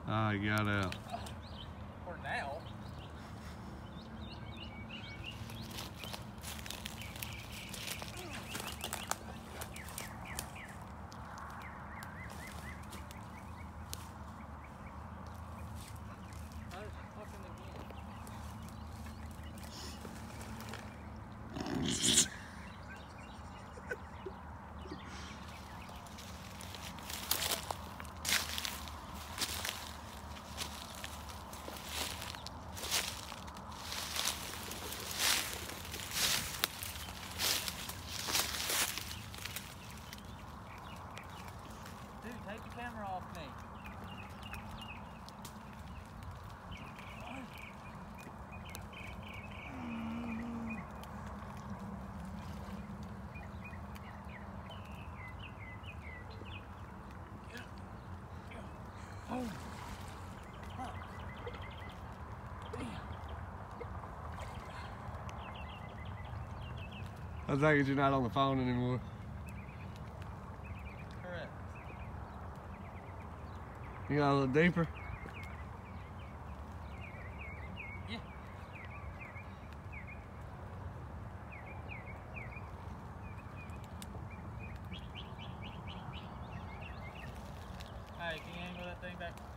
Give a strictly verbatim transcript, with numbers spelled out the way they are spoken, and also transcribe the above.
Ah, he got out. For now. Dude, take the camera off me. Oh. Huh. I think you're not on the phone anymore. Correct. You got a little deeper? Yeah. Hey, can you angle that thing back?